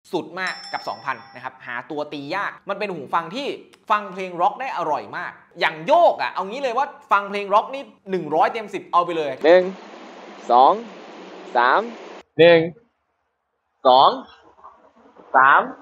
สุดมากกับ 2,000 นะครับหาตัวตียากมันเป็นหูฟังที่ฟังเพลงร็อกได้อร่อยมากอย่างโยกอ่ะเอางี้เลยว่าฟังเพลงร็อกนี่100 เต็ม 10เอาไปเลย 1 2 3 1 2 3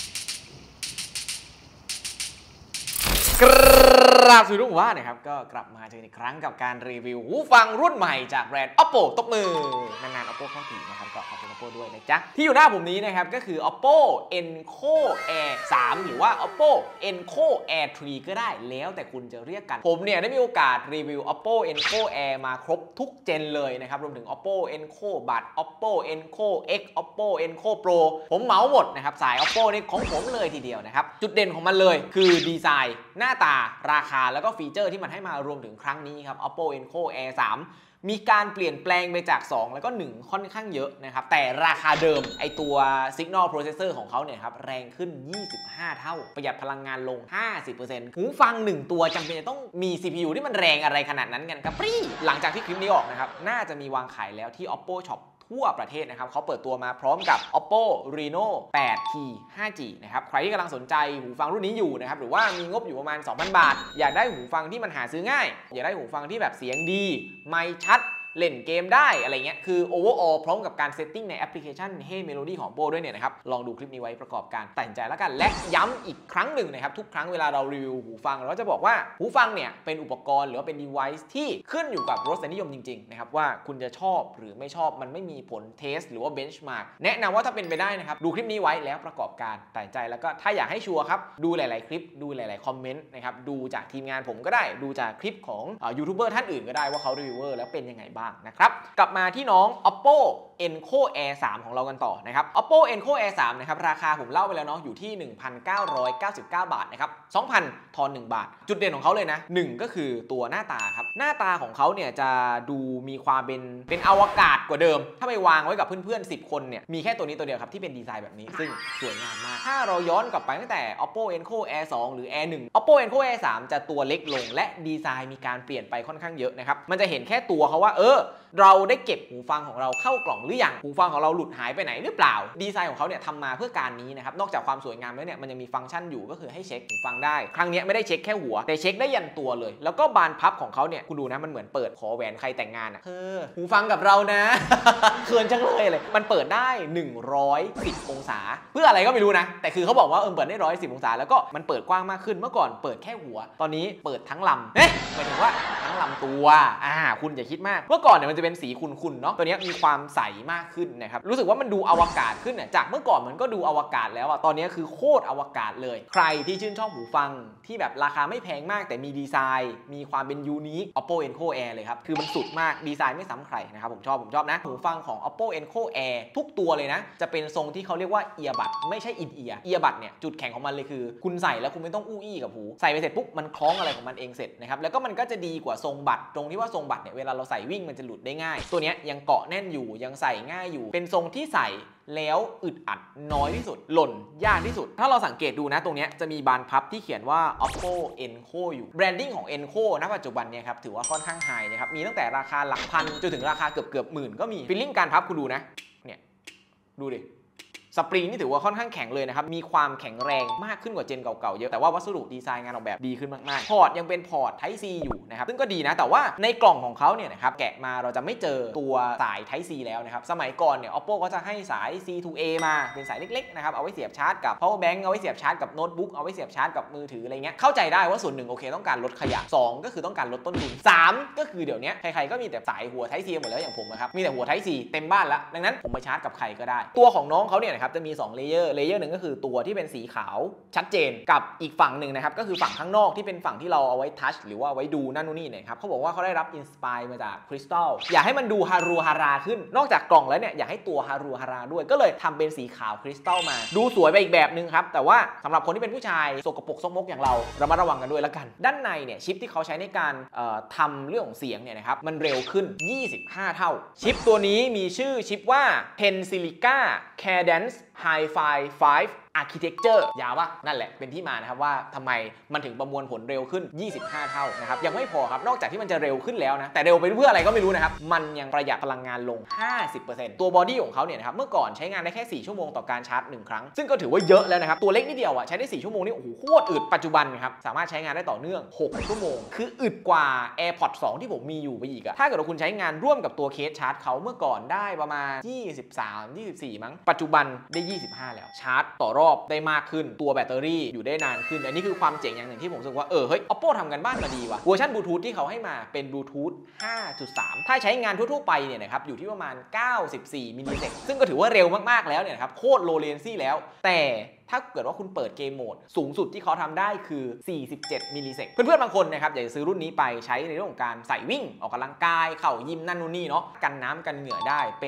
กราบสวัสดีทุกท่านนะครับก็กลับมาเจออีกครั้งกับการรีวิวหูฟังรุ่นใหม่จากแบรนด์ Oppo ตบมือนานๆ Oppo เข้าถึงนะครับก็ขอบคุณ Oppo ด้วยนะจ๊ะที่อยู่หน้าผมนี้นะครับก็คือ Oppo Enco Air 3 หรือว่า Oppo Enco Air 3 ก็ได้แล้วแต่คุณจะเรียกกันผมเนี่ยได้มีโอกาสรีวิว Oppo Enco Air มาครบทุกเจนเลยนะครับรวมถึง Oppo Enco Bud Oppo Enco X Oppo Enco Pro ผมเหมาหมดนะครับสาย Oppo นี่ของผมเลยทีเดียวนะครับจุดเด่นของมันเลยคือดีไซน์หน้าตาราคาแล้วก็ฟีเจอร์ที่มันให้มารวมถึงครั้งนี้ครับ Oppo Enco Air 3 มีการเปลี่ยนแปลงไปจาก 2 แล้วก็ 1 ค่อนข้างเยอะนะครับแต่ราคาเดิมไอตัว Signal Processor ของเขาเนี่ยครับแรงขึ้น 25 เท่าประหยัดพลังงานลง 50% หูฟัง 1 ตัวจำเป็นจะต้องมี CPU ที่มันแรงอะไรขนาดนั้นกันครับหลังจากที่คลิปนี้ออกนะครับน่าจะมีวางขายแล้วที่ Oppo Shopทั่วประเทศนะครับเขาเปิดตัวมาพร้อมกับ Oppo Reno 8T 5G นะครับใครที่กำลังสนใจหูฟังรุ่นนี้อยู่นะครับหรือว่ามีงบอยู่ประมาณ 2,000 บาทอยากได้หูฟังที่มันหาซื้อง่ายอยากได้หูฟังที่แบบเสียงดีไมค์ชัดเล่นเกมได้อะไรเงี้ยคือ overall พร้อมกับการเซตติ้งในแอปพลิเคชัน Hey Melody ของ Oppo ด้วยเนี่ยนะครับลองดูคลิปนี้ไว้ประกอบการตัดสินใจแล้วกันและย้ำอีกครั้งหนึ่งนะครับทุกครั้งเวลาเรารีวิวหูฟังเราจะบอกว่าหูฟังเนี่ยเป็นอุปกรณ์หรือว่าเป็น device ที่ขึ้นอยู่กับรสนิยมจริงๆนะครับว่าคุณจะชอบหรือไม่ชอบมันไม่มีผลเทสหรือว่า benchmark แนะนำว่าถ้าเป็นไปได้นะครับดูคลิปนี้ไว้แล้วประกอบการตัดสินใจแล้วก็ถ้าอยากให้ชัวร์ครับดูหลายๆคลิปดูหลายๆคอมเมนต์นะครับดูจากทีมงานผมก็ได้ดูจากคลิปของยูทูบเบอร์ท่านอื่นก็ได้ว่าเขารีวิวแล้วเป็นยังไงบ้างนะครับกลับมาที่น้อง Oppo Enco Air 3 ของเรากันต่อนะครับ Oppo Enco Air 3 นะครับราคาผมเล่าไปแล้วเนาะอยู่ที่ 1,999 บาทนะครับ 2,000 ทอน 1 บาทจุดเด่นของเขาเลยนะ1ก็คือตัวหน้าตาครับหน้าตาของเขาเนี่ยจะดูมีความเป็นอวกาศกว่าเดิมถ้าไปวางไว้กับเพื่อนๆ10 คนเนี่ยมีแค่ตัวนี้ตัวเดียวครับที่เป็นดีไซน์แบบนี้ซึ่งสวยงามมากถ้าเราย้อนกลับไปตั้งแต่ Oppo Enco Air 2 หรือ Air 1 Oppo Enco Air 3 จะตัวเล็กลงและดีไซน์มีการเปลี่ยนไปค่อนข้างเยอะนะครับมันจะเห็นแค่ตัวเขาว่าเราได้เก็บหูฟังของเราเข้ากล่องหรือยังหูฟังของเราหลุดหายไปไหนหรือเปล่าดีไซน์ของเขาเนี่ยทำมาเพื่อการนี้นะครับนอกจากความสวยงามแล้วเนี่ยมันยังมีฟังก์ชันอยู่ก็คือให้เช็คหูฟังได้ครั้งนี้ไม่ได้เช็คแค่หัวแต่เช็คได้ยันตัวเลยแล้วก็บานพับของเขาเนี่ยคุณดูนะมันเหมือนเปิดขอแหวนใครแต่งงานหูฟังกับเรานะ เขินจังเลยมันเปิดได้110 องศาเพื่ออะไรก็ไม่รู้นะแต่คือเขาบอกว่าเปิดได้110 องศาแล้วก็มันเปิดกว้างมากขึ้นเมื่อก่อนเปิดแค่หัวตอนนี้เปิดทั้งลำหมายถึงว่าทั้งลำตัวคุณอย่าคิดมากเมื่อก่อนเนี่ยมันจะเป็นสีขุ่นๆเนาะตัวนี้มีความใสมากขึ้นนะครับรู้สึกว่ามันดูอวกาศขึ้นจากเมื่อก่อนมันก็ดูอวกาศแล้วตอนนี้คือโคตรอวกาศเลยใครที่ชื่นชอบหูฟังที่แบบราคาไม่แพงมากแต่มีดีไซน์มีความเป็นยูนิค Oppo Enco Air เลยครับคือมันสุดมากดีไซน์ไม่ซ้ำใครนะครับผมชอบนะหูฟังของ Oppo Enco Air ทุกตัวเลยนะจะเป็นทรงที่เขาเรียกว่าเอียบัดไม่ใช่อินเอียบัดเนี่ยจุดแข็งของมันเลยคือคุณใส่แล้วคุณไม่ต้องอู้อี้กับหูใส่ไปเสร็จปุ๊บมันคล้องอะไรของมันเองเสร็จนะครับแล้วก็มันก็จะดีกว่าทรงบัดตรงที่ว่าทรงบัดเนี่ยเวลาเราใส่วิ่งมันจะหลุดได้ง่ายตัวนี้ยังเกาะแน่นอยู่ยังใส่ง่ายอยู่เป็นทรงที่ใส่แล้วอึดอัดน้อยที่สุดหล่นยากที่สุดถ้าเราสังเกตดูนะตรงนี้จะมีบานพับที่เขียนว่า Oppo Enco อยู่แบรนดิ้งของ Enco ณปัจจุบันเนี่ยครับถือว่าค่อนข้างไฮนะครับมีตั้งแต่ราคาหลักพันจนถึงราคาเกือบหมื่นก็มีฟีลลิ่งการพับคุณดูนะเนี่ยดูดิสปริงนี่ถือว่าค่อนข้างแข็งเลยนะครับมีความแข็งแรงมากขึ้นกว่าเจนเก่าๆเยอะแต่ว่าวัสดุดีไซน์งานออกแบบดีขึ้นมากๆพอร์ตยังเป็นพอร์ต Type C อยู่นะครับซึ่งก็ดีนะแต่ว่าในกล่องของเขาเนี่ยนะครับแกะมาเราจะไม่เจอตัวสาย Type C แล้วนะครับสมัยก่อนเนี่ย Oppo ก็จะให้สาย C to A มาเป็นสายเล็กๆนะครับเอาไว้เสียบชาร์จกับ power bank เอาไว้เสียบชาร์จกับโน้ตบุ๊กเอาไว้เสียบชาร์จกับมือถืออะไรเงี้ยเข้าใจได้ว่าส่วนหนึ่งโอเคต้องการลดขยะ2ก็คือต้องการลดต้นทุน3ก็คือเดี๋ยวนี้ใครๆก็มีแต่สายหัว Type C หมดแล้วอย่างผมนะครับมีแต่หัว Type C เต็มบ้านแล้วดังนั้นผมไปชาร์จกับใครก็ได้ตัวของน้องเขาเนี่ยนะครับจะมี2เลเยอร์หนึ่งก็คือตัวที่เป็นสีขาวชัดเจนกับอีกฝั่งหนึ่งนะครับก็คือฝั่งข้างนอกที่เป็นฝั่งที่เราเอาไว้ทัชหรือว่าไว้ดูนั่นนู่นนี่เนี่ยครับเขาบอกว่าเขาได้รับอินสปายมาจากคริสตัลอยากให้มันดูฮารูฮาราขึ้นนอกจากกล่องแล้วเนี่ยอยากให้ตัวฮารูฮาราด้วยก็เลยทำเป็นสีขาวคริสตัลมาดูสวยไปอีกแบบนึงครับแต่ว่าสำหรับคนที่เป็นผู้ชายสกปรกซกมกอย่างเราระมัดระวังกันด้วยแล้วกันด้านในเนี่ยชิปที่เขาใช้ในการทำเรื่องของเสียงเนี่ยนะครับมันเร็วขึ้น25 เท่าชิปตัวนี้มีชื่อชิปว่า Tensilica Cadence Hi-Fi 5 Architecture ยาวปะนั่นแหละเป็นที่มานะครับว่าทำไมมันถึงประมวลผลเร็วขึ้น25 เท่านะครับยังไม่พอครับนอกจากที่มันจะเร็วขึ้นแล้วนะแต่เร็วไปเพื่ออะไรก็ไม่รู้นะครับมันยังประหยัดพลังงานลง 50% ตัวบอดี้ของเขาเนี่ยนะครับเมื่อก่อนใช้งานได้แค่4ชั่วโมงต่อการชาร์จ1ครั้งซึ่งก็ถือว่าเยอะแล้วนะครับตัวเล็กนิดเดียวอ่ะใช้ได้4ชั่วโมงนี่โอ้โหโคตรอึดปัจจุบันครับสามารถใช้งานได้ต่อเนื่อง6ชั่วโมงคืออึดกว่า AirPods 2 ที่ผมมีอยู่ไปอีกอะถ้าเกิดว่าคุณใช้งานร่วมกับตัวเคสชาร์จเขาเมื่อก่อนได้ประมาณ23-24มั้งปัจจุบันได้25แล้วชาร์จต่อรอบได้มากขึ้นตัวแบตเตอรี่อยู่ได้นานขึ้นอันนี้คือความเจ๋งอย่างหนึ่งที่ผมรู้สึกว่าเฮ้ย Oppo ทำกันบ้านมาดีว่ะเวอร์ชันบลูทูธที่เขาให้มาเป็นบลูทูธ 5.3 ถ้าใช้งานทั่วๆไปเนี่ยนะครับอยู่ที่ประมาณ94มิลลิเซกซึ่งก็ถือว่าเร็วมากๆแล้วเนี่ยนะครับโคตรโลเลนซี่แล้วแต่ถ้าเกิดว่าคุณเปิดเกมโหมดสูงสุดที่เขาทำได้คือ47มิลลิเซกเพื่อนๆบางคนนะครับอยากจะซื้อรุ่นนี้ไปใช้ในเรื่องของการใส่วิ่งออกกำลังกายเข่ายิมนั่นนู่นนี่เนาะกันน้ำกันเหงื่อได้เป็น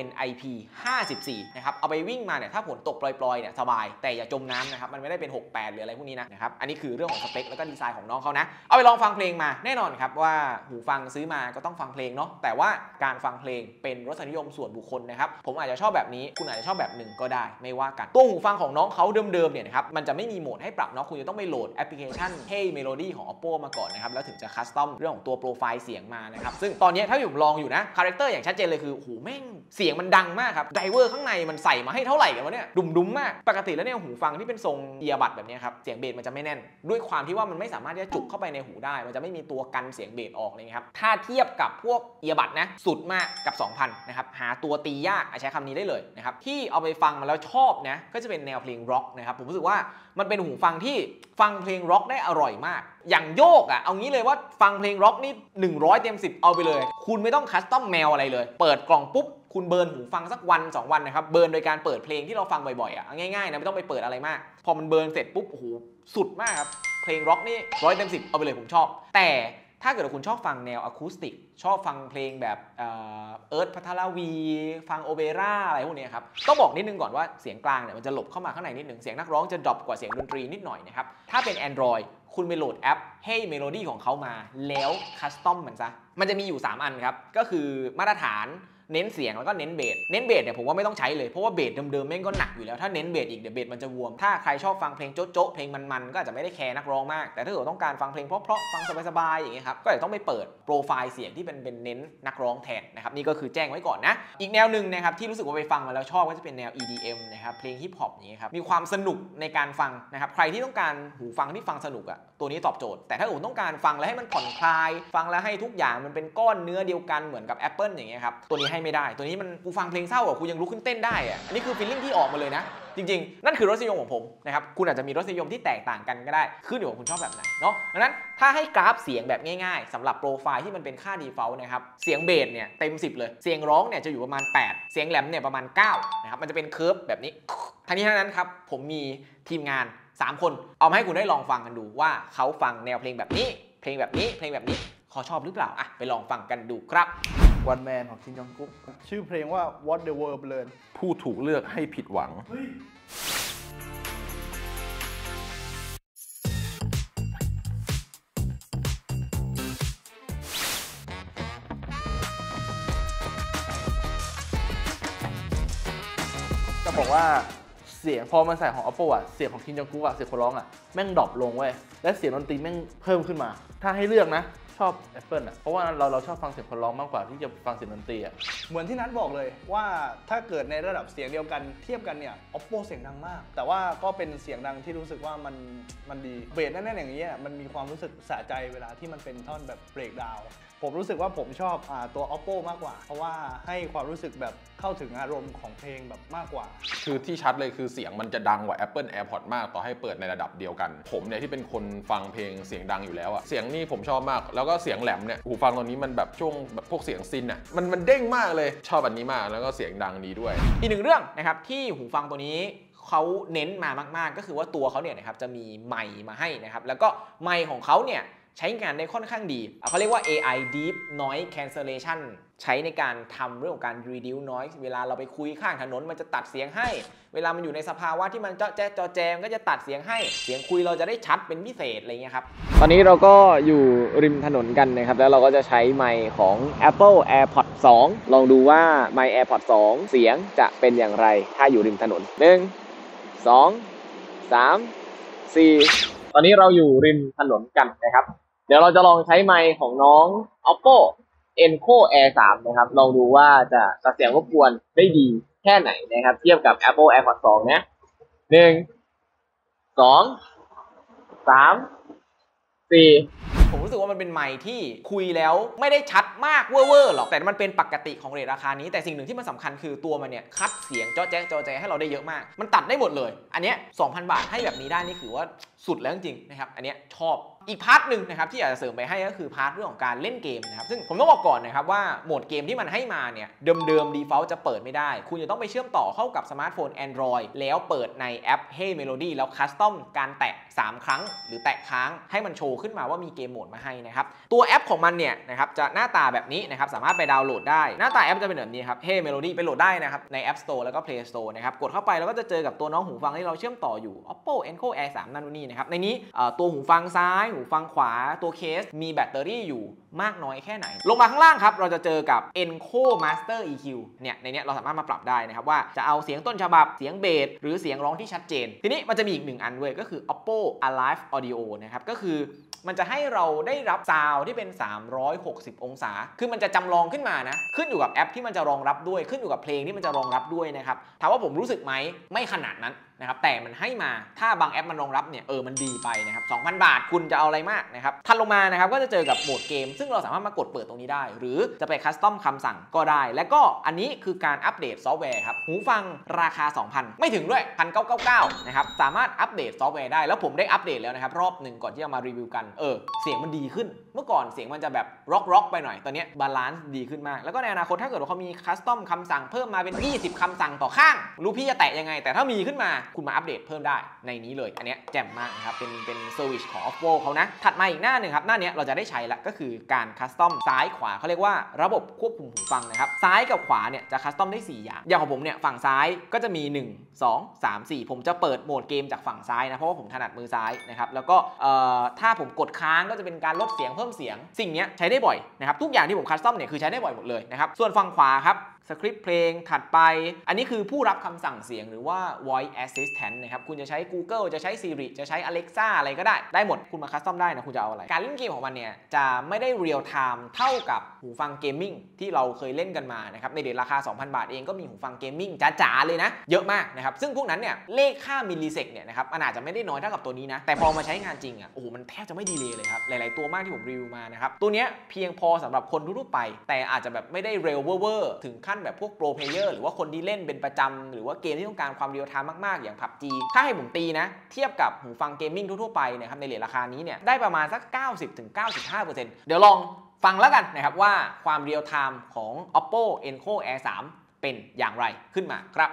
IP54 นะครับเอาไปวิ่งมาเนี่ยถ้าฝนตกปล่อยๆเนี่ยสบายแต่อย่าจมน้ำนะครับมันไม่ได้เป็น68หรืออะไรพวกนี้นะครับอันนี้คือเรื่องของสเปคแล้วก็ดีไซน์ของน้องเขานะเอาไปลองฟังเพลงมาแน่นอนครับว่าหูฟังซื้อมาก็ต้องฟังเพลงเนาะแต่ว่าการฟังเพลงเป็นรสนิยมส่วนบุคคลนะครับผมอาจจะชอบแบบนี้คุณอาจจะชอบแบบหนึ่งก็ได้ไม่ว่ากันตัวหูฟังของน้องเขาเดิมๆเนี่ยนะครับมันจะไม่มีโหมดให้ปรับเนาะคุณจะต้องไปโหลดแอปพลิเคชัน Hey Melody ของ Oppo มาก่อนนะครับแล้วถึงจะคัสตอมเรื่องของตัวโปรไฟล์เสียงมานะครับซึ่งตอนนี้ถ้าผมลองอยู่นะคาแรคเตอร์อย่างชัดเจนเลยคือหูแม่งเสียงมันดังมากครับไดเวอร์ข้างในมันใส่มาให้เท่าไหร่กันวะเนี่ยดุมๆมากปกติแล้วเนี่ยหูฟังที่เป็นทรงเอียบัดแบบนี้ครับเสียงเบสมันจะไม่แน่นด้วยความที่ว่ามันไม่สามารถที่จะจุกเข้าไปในหูได้มันจะไม่มีตัวกันเสียงเบสออกเลยครับถ้าเทียบกับพวกเอียบัดนะสุดมากกับ 2,000 นะครับหาตัวตียากใช้คำนี้ได้เลยนะครับที่เอาไปฟังมาแล้วชอบนะก็จะเป็นแนวเพลงร็อกนะครับผมรู้สึกว่ามันเป็นหูฟังที่ฟังเพลงร็อกได้อร่อยมากอย่างโยกเอางี้เลยว่าฟังเพลงร็อกนี่100เต็ม10เอาไปเลยคุณไม่ต้องคัสตอมแมวอะไรเลยเปิดกล่องปุ๊บคุณเบิร์นหูฟังสักวัน2วันนะครับเบิร์นโดยการเปิดเพลงที่เราฟังบ่อยๆง่ายๆนะไม่ต้องไปเปิดอะไรมากพอมันเบิร์นเสร็จปุ๊บโอ้โหสุดมากครับเพลงร็อกนี่100เต็ม10เอาไปเลยผมชอบแต่ถ้าเกิดคุณชอบฟังแนวอะคูสติกชอบฟังเพลงแบบเอิร์ธ พัทรวีฟังโอเปร่าอะไรพวกนี้ครับต้องบอกนิดนึงก่อนว่าเสียงกลางเนี่ยมันจะหลบเข้ามาข้างในนิดนึงเสียงนักร้องจะดรอปกว่าเสียงดนตรีนิดหน่อยนะครับถ้าเป็น Android คุณไปโหลดแอป Hey Melody ของเขามาแล้วคัสตอมมันซะมันจะมีอยู่3อันครับก็คือมาตรฐานเน้นเสียงแล้วก็เน้นเบสเนี่ยผมว่าไม่ต้องใช้เลยเพราะว่าเบสเดิมๆแม่งก็หนักอยู่แล้วถ้าเน้นเบสอีกเดี๋ยวเบสมันจะวมถ้าใครชอบฟังเพลงโจ๊ะเพลงมันๆก็อาจจะไม่ได้แคร์นักร้องมากแต่ถ้าเกิดต้องการฟังเพลงเพราะๆฟังสบายๆอย่างเงี้ยครับก็อาจจะต้องไปเปิดโปรไฟล์เสียงที่เป็นเน้นนักร้องแทนนะครับนี่ก็คือแจ้งไว้ก่อนนะอีกแนวหนึ่งนะครับที่รู้สึกว่าไปฟังมาแล้วชอบก็จะเป็นแนว EDM นะครับเพลงฮิปฮอปอย่างเงี้ยครับมีความสนุกในการฟังนะครับใครที่ต้องการหูฟังที่ฟังสนุกตัวนี้ตอบโจทย์แต่ถ้าคุณต้องการฟังแล้วให้มันผ่อนคลายฟังแล้วให้ทุกอย่างมันเป็นก้อนเนื้อเดียวกันเหมือนกับ Apple อย่างเงี้ยครับตัวนี้ให้ไม่ได้ตัวนี้มันกูฟังเพลงเศร้ากูยังลุกขึ้นเต้นได้อันนี้คือฟีลลิ่งที่ออกมาเลยนะจริงๆนั่นคือรสนิยมของผมนะครับคุณอาจจะมีรสนิยมที่แตกต่างกันก็ได้ขึ้นอยู่กับคุณชอบแบบไหนเนาะดังนั้นถ้าให้กราฟเสียงแบบง่ายๆสำหรับโปรไฟล์ที่มันเป็นค่า default นะครับเสียงเบสเนี่ยเต็ม10เลยเสียงร้องเนี่ยจะอยู่ประมาณ8เสียงแหลมเนี่ยประมาณ9นะครับมันจะเป็นเคิร์ฟแบบนี้ทั้งนี้ทั้งนั้นครับผมมีทีมงาน3คนเอามาให้คุณได้ลองฟังกันดูว่าเขาฟังแนวเพลงแบบนี้เพลงแบบนี้เพลงแบบนี้เขาชอบหรือเปล่าไปลองฟังกันดูครับวันแมนของคิมจองกุ๊กชื่อเพลงว่า What the World Learn ผู้ถูกเลือกให้ผิดหวังจะบอกว่าเสียงพอมันใส่ของ Oppo เสียงของคิมจองกุ๊กเสียงคนร้องแม่งดรอปลงเว้ยและเสียงดนตรีแม่งเพิ่มขึ้นมาถ้าให้เลือกนะชอบ Apple เพราะว่าเราชอบฟังเสียงคนร้องมากกว่าที่จะฟังเสียงดนตรีเหมือนที่นัทบอกเลยว่าถ้าเกิดในระดับเสียงเดียวกันเทียบกันเนี่ย Oppo เสียงดังมากแต่ว่าก็เป็นเสียงดังที่รู้สึกว่ามันดีเบสแน่นๆอย่างนี้มันมีความรู้สึกสะใจเวลาที่มันเป็นท่อนแบบเบรกดาวน์ผมรู้สึกว่าผมชอบตัว Oppo มากกว่าเพราะว่าให้ความรู้สึกแบบเข้าถึงอารมณ์ของเพลงแบบมากกว่าคือที่ชัดเลยคือเสียงมันจะดังกว่า Apple AirPods มากต่อให้เปิดในระดับเดียวกันผมเนี่ยที่เป็นคนฟังเพลงเสียงดังอยู่แล้วเสียงนี่ผมชอบมากแล้วก็เสียงแหลมเนี่ยหูฟังตอนนี้มันแบบช่วงแบบพวกเสียงซินมันเด้งมากเลยชอบอันนี้มากแล้วก็เสียงดังดีด้วยอีกหนึ่งเรื่องนะครับที่หูฟังตัวนี้เขาเน้นมามากๆก็คือว่าตัวเขาเนี่ยนะครับจะมีไมค์มาให้นะครับแล้วก็ไมค์ของเขาเนี่ยใช้งานได้ค่อนข้างดีเขาเรียกว่า AI Deep Noise Cancellation ใช้ในการทำเรื่องของการ reduce noise เวลาเราไปคุยข้างถนนมันจะตัดเสียงให้เวลามันอยู่ในสภาวะที่มันจอแจมก็จะตัดเสียงให้เสียงคุยเราจะได้ชัดเป็นพิเศษอะไรเงี้ยครับตอนนี้เราก็อยู่ริมถนนกันนะครับแล้วเราก็จะใช้ไมค์ของ Apple AirPods 2 ลองดูว่าไมค์ AirPods 2 เสียงจะเป็นอย่างไรถ้าอยู่ริมถนน1 2 3 4ตอนนี้เราอยู่ริมถนนกันนะครับเดี๋ยวเราจะลองใช้ไมค์ของน้อง Oppo Enco Air 3 นะครับลองดูว่าจะตัดเสียงรบกวนได้ดีแค่ไหนนะครับเทียบกับ Apple AirPods 2 นะ1 2 3 4 ผมรู้สึกว่ามันเป็นไมค์ที่คุยแล้วไม่ได้ชัดมากเวอร์หรอกแต่มันเป็นปกติของเรทราคานี้แต่สิ่งหนึ่งที่มันสำคัญคือตัวมันเนี่ยคัดเสียงเจาะแจ๊ให้เราได้เยอะมากมันตัดได้หมดเลยอันเนี้ย 2,000 บาทให้แบบนี้ได้นี่ถือว่าสุดแล้วจริงๆนะครับอันเนี้ยชอบอีกพาร์ทหนึ่งนะครับที่อยากจะเสริมไปให้ก็คือพาร์ทเรื่องของการเล่นเกมนะครับซึ่งผมต้องบอกก่อนนะครับว่าโหมดเกมที่มันให้มาเนี่ยเดิม default จะเปิดไม่ได้คุณจะต้องไปเชื่อมต่อเข้ากับสมาร์ทโฟน Android แล้วเปิดในแอป Hey Melody แล้วคัสตอมการแตะ3 ครั้งหรือแตะค้างให้มันโชว์ขึ้นมาว่ามีเกมโหมดมาให้นะครับตัวแอปของมันเนี่ยนะครับจะหน้าตาแบบนี้นะครับสามารถไปดาวน์โหลดได้หน้าตาแอปจะเป็นแบบนี้ครับ Hey Melody ไปโหลดได้นะครับใน App Store แล้วก็ Play Store นะครับกดเข้าไปแล้วก็จะเจอกับตัวน้องหูฟังที่เราเชื่อมต่ออยู่ Oppo Enco Air 3 นั่นนี่นะครับในนี้ตัวหูฟังซ้ายหูฟังขวาตัวเคสมีแบตเตอรี่อยู่มากน้อยแค่ไหนลงมาข้างล่างครับเราจะเจอกับ Enco Master EQ เนี่ยในนี้เราสามารถมาปรับได้นะครับว่าจะเอาเสียงต้นฉบับเสียงเบสหรือเสียงร้องที่ชัดเจนทีนี้มันจะมีอีก1อันเว้ยก็คือ Oppo Alive Audio นะครับก็คือมันจะให้เราได้รับซาวด์ที่เป็น360องศาคือมันจะจำลองขึ้นมานะขึ้นอยู่กับแอปที่มันจะรองรับด้วยขึ้นอยู่กับเพลงที่มันจะรองรับด้วยนะครับถามว่าผมรู้สึกไหมไม่ขนาดนั้นนะครับแต่มันให้มาถ้าบางแอปมันรองรับเนี่ยมันดีไปนะครับ 2,000 บาทคุณจะเอาอะไรมากนะครับถัดลงมานะครับก็จะเจอกับโหมดเกมซึ่งเราสามารถมากดเปิดตรงนี้ได้หรือจะไปคัสตอมคำสั่งก็ได้และก็อันนี้คือการอัปเดตซอฟต์แวร์ครับหูฟังราคา 2,000 ไม่ถึงด้วย 1,999 นะครับสามารถอัปเดตซอฟต์แวร์ได้แล้วผมได้อัปเดตแล้วนะครับรอบหนึ่งก่อนที่จะมารีวิวกันเสียงมันดีขึ้นเมื่อก่อนเสียงมันจะแบบร็อกไปหน่อยตอนนี้บาลานซ์ดีขึ้นมากแล้วก็ในอนาคตถ้าเกิดว่าเขามีคัสตอมคำสั่งเพิ่มมาเป็น20คำสั่งต่อข้างรู้พี่จะแตะยังไงแต่ถ้ามีขึ้นมาคุณมาอัปเดตเพิ่มได้ในนี้เลยอันนี้แจ่มมากนะครับเป็นเซอร์วิสของ Oppo เขานะถัดมาอีกหน้าหนึ่งครับหน้านี้เราจะได้ใช้ละก็คือการคัสตอมซ้ายขวาเขาเรียกว่าระบบควบคุมหูฟังนะครับซ้ายกับขวาเนี่ยจะคัสตอมได้4อย่างของผมเนี่ยฝั่งซ้ายก็จะมี1 2 3 4ผมจะเปิดโหมดเกมจากฝั่งซ้ายนะเพราะว่าผมถนัดมือซ้ายนะครับแล้วก็ถ้าผมกดค้างก็จะเป็นการลดเสียงเพิ่มเสียงสิ่งนี้ใช้ได้บ่อยนะครับทุกอย่างที่ผมคัสตอมเนี่ยคือใช้ได้บ่อยหมดเลยนะครับส่วนฝั่งขวาครับสคริปต์เพลงถัดไปอันนี้คือผู้รับคำสั่งเสียงหรือว่า voice assistant นะครับคุณจะใช้ Google จะใช้ Siri จะใช้ Alexa อะไรก็ได้หมดคุณมาคัสตอมได้นะคุณจะเอาอะไรการเล่นเกมของมันเนี่ยจะไม่ได้เรียลไทม์เท่ากับหูฟังเกมมิ่งที่เราเคยเล่นกันมานะครับในเดทราคา 2,000 บาทเองก็มีหูฟังเกมมิ่งจ๋าๆเลยนะเยอะมากนะครับซึ่งพวกนั้นเนี่ยเลขค่ามิลลิเซกเนี่ยนะครับมันอาจจะไม่ได้น้อยเท่ากับตัวนี้นะแต่พอมาใช้งานจริงโอ้โหมันแทบจะไม่ดีเลยเลยครับหลายๆตัวมากที่ผมรีวิวมานะครับตัวเนี้ยเพียงพอสำหรับคนทั่วไปแต่อาจจะแบบไม่ได้เร็วเวอร์ถึงขั้นแบบพวกโปรเพลหรือว่าคนที่เล่นเป็นประจำหรือว่าเกมที่ต้องการความเรียลไทม์มากๆอย่าง PUBG ถ้าให้ผมตีนะเทียบกับหูฟังเกมมิ่งทั่วๆไปนะครับในเรทราคานี้เนี่ยได้ประมาณสัก 90-95% เดี๋ยวลองฟังแล้วกันนะครับว่าความเรียลไทม์ของ Oppo Enco Air 3 เป็นอย่างไรขึ้นมาครับ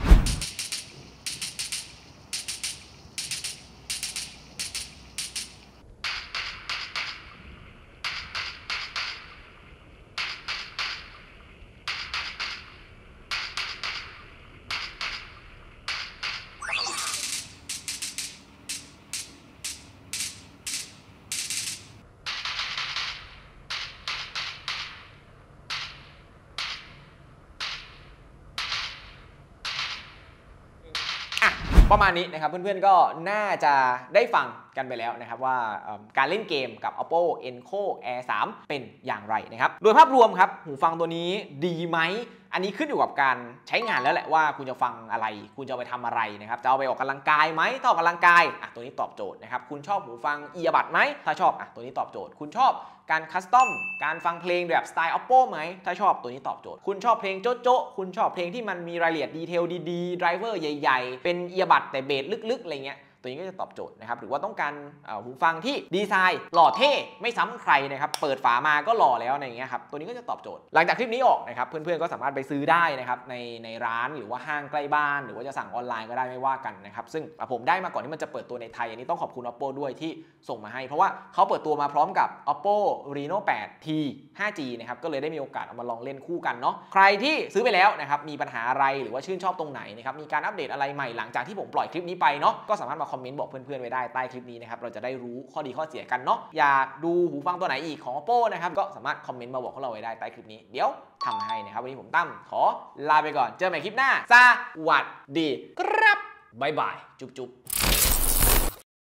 ประมาณนี้นะครับเพื่อนๆก็น่าจะได้ฟังกันไปแล้วนะครับว่าการเล่นเกมกับ Oppo Enco Air 3 เป็นอย่างไรนะครับโดยภาพรวมครับหูฟังตัวนี้ดีไหมอันนี้ขึ้นอยู่กับการใช้งานแล้วแหละว่าคุณจะฟังอะไรคุณจะเอาไปทำอะไรนะครับจะเอาไปออกกำลังกายไหมถ้าออกกำลังกายตัวนี้ตอบโจทย์นะครับคุณชอบหูฟังเอียบัดไหมถ้าชอบตัวนี้ตอบโจทย์คุณชอบการคัสตอมการฟังเพลงแบบสไตล์ Oppo ไหมถ้าชอบตัวนี้ตอบโจทย์คุณชอบเพลงโจ๊ะคุณชอบเพลงที่มันมีรายละเอียดดีเทลดีๆไดรเวอร์ใหญ่ๆเป็นเอียบัดแต่เบสลึกๆอะไรเงี้ยตัวนี้ก็จะตอบโจทย์นะครับหรือว่าต้องการหูฟังที่ดีไซน์หล่อเท่ไม่ซ้ำใครนะครับเปิดฝามาก็หล่อแล้วอะไรเงี้ยครับตัวนี้ก็จะตอบโจทย์หลังจากคลิปนี้ออกนะครับเพื่อนๆก็สามารถไปซื้อได้นะครับในร้านหรือว่าห้างใกล้บ้านหรือว่าจะสั่งออนไลน์ก็ได้ไม่ว่ากันนะครับซึ่งผมได้มาก่อนที่มันจะเปิดตัวในไทยอันนี้ต้องขอบคุณ Oppo ด้วยที่ส่งมาให้เพราะว่าเขาเปิดตัวมาพร้อมกับ Oppo Reno 8T 5G นะครับก็เลยได้มีโอกาสเอามาลองเล่นคู่กันเนาะใครที่ซื้อไปแล้วนะครับมีปัญหาอะไรหรือว่าชื่นชอบตรงไหนนะครับมีการอัปเดตอะไรใหม่หลังจากที่ผมปล่อยคลิปนี้ไปเนาะก็สามารถมาคอมเมนต์บอกเพื่อนๆไว้ได้ใต้คลิปนี้นะครับเราจะได้รู้ข้อดีข้อเสียกันเนาะอยากดูหูฟังตัวไหนอีกของ Oppo นะครับก็สามารถคอมเมนต์มาบอกพวกเราไว้ได้ใต้คลิปนี้เดี๋ยวทำให้นะครับวันนี้ผมตั้มขอลาไปก่อนเจอกันใหม่คลิปหน้าสวัสดีครับบ๊ายบาย จุ๊บ